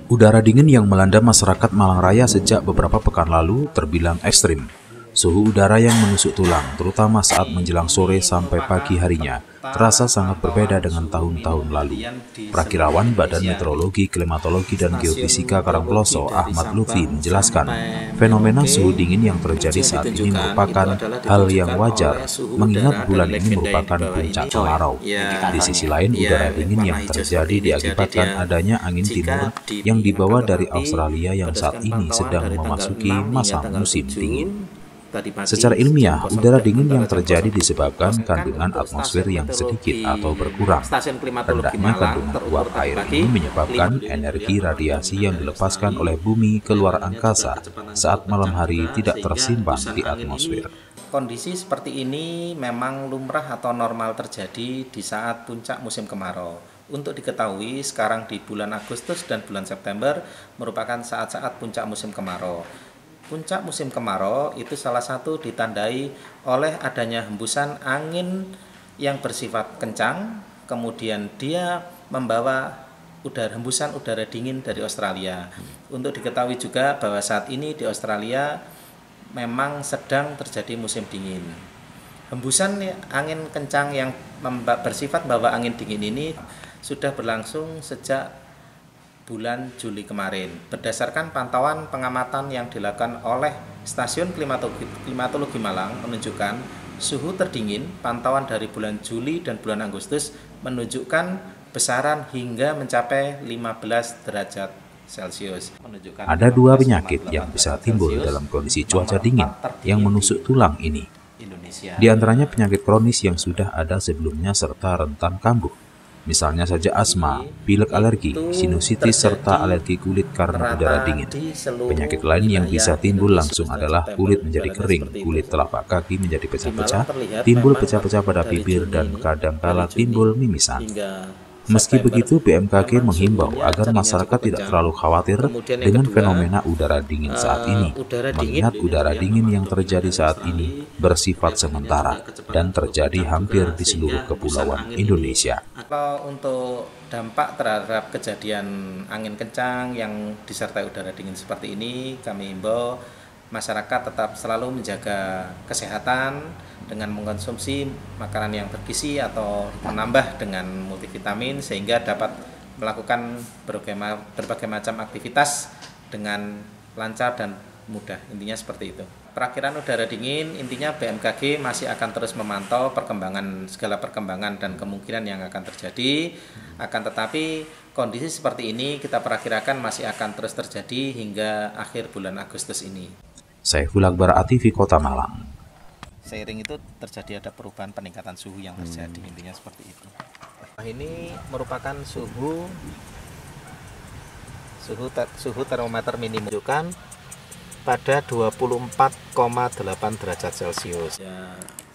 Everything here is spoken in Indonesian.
Udara dingin yang melanda masyarakat Malang Raya sejak beberapa pekan lalu terbilang ekstrim. Suhu udara yang menusuk tulang, terutama saat menjelang sore sampai pagi harinya, terasa sangat berbeda dengan tahun-tahun lalu. Prakirawan Badan Meteorologi, Klimatologi, dan Geofisika Karangploso, Ahmad Lutfi, menjelaskan, fenomena suhu dingin yang terjadi saat ini merupakan hal yang wajar, mengingat bulan ini merupakan puncak kemarau. Di sisi lain, udara dingin yang terjadi diakibatkan adanya angin timur yang dibawa dari Australia yang saat ini sedang memasuki masa musim dingin. Secara ilmiah, udara dingin yang terjadi disebabkan kandungan atmosfer yang sedikit atau berkurang. Rendahnya kandungan uap air ini menyebabkan energi radiasi yang dilepaskan oleh bumi ke luar angkasa saat malam hari tidak tersimpan di atmosfer. Kondisi seperti ini memang lumrah atau normal terjadi di saat puncak musim kemarau. Untuk diketahui, sekarang di bulan Agustus dan bulan September merupakan saat-saat puncak musim kemarau. Puncak musim kemarau itu salah satu ditandai oleh adanya hembusan angin yang bersifat kencang, kemudian dia membawa hembusan udara dingin dari Australia. Untuk diketahui juga bahwa saat ini di Australia memang sedang terjadi musim dingin. Hembusan angin kencang yang bersifat membawa angin dingin ini sudah berlangsung sejak bulan Juli kemarin. Berdasarkan pantauan pengamatan yang dilakukan oleh Stasiun Klimatologi Malang menunjukkan suhu terdingin pantauan dari bulan Juli dan bulan Agustus menunjukkan besaran hingga mencapai 15 derajat Celcius. Ada dua penyakit yang bisa timbul dalam kondisi cuaca dingin yang menusuk tulang ini. Di antaranya penyakit kronis yang sudah ada sebelumnya serta rentan kambuh. Misalnya saja asma, pilek alergi, sinusitis, serta alergi kulit karena udara dingin. Penyakit lain yang bisa timbul langsung adalah kulit menjadi kering, kulit telapak kaki menjadi pecah-pecah, timbul pecah-pecah pada bibir, dan kadangkala timbul mimisan. Meski begitu, BMKG menghimbau agar masyarakat tidak terlalu khawatir dengan fenomena udara dingin saat ini, mengingat udara dingin yang terjadi saat ini bersifat sementara dan terjadi hampir di seluruh kepulauan Indonesia. Kalau untuk dampak terhadap kejadian angin kencang yang disertai udara dingin seperti ini, kami himbau masyarakat tetap selalu menjaga kesehatan dengan mengkonsumsi makanan yang bergizi atau menambah dengan multivitamin sehingga dapat melakukan berbagai macam aktivitas dengan lancar dan mudah. Intinya seperti itu. Perakiraan udara dingin, intinya BMKG masih akan terus memantau segala perkembangan dan kemungkinan yang akan terjadi. Akan tetapi kondisi seperti ini kita perakirakan masih akan terus terjadi hingga akhir bulan Agustus ini. Saiful Akbar ATV Kota Malang. Seiring itu terjadi ada perubahan peningkatan suhu yang terjadi, intinya seperti itu. Ini merupakan suhu termometer minimum menunjukkan pada 24,8 derajat Celcius. Ya.